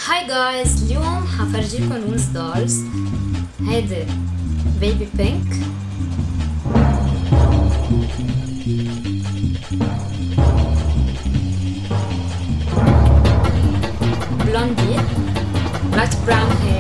هاي جايز، اليوم هفرجيكم رونز دولز. هيدي بيبي بينك، بلوندي، لايت براون هير،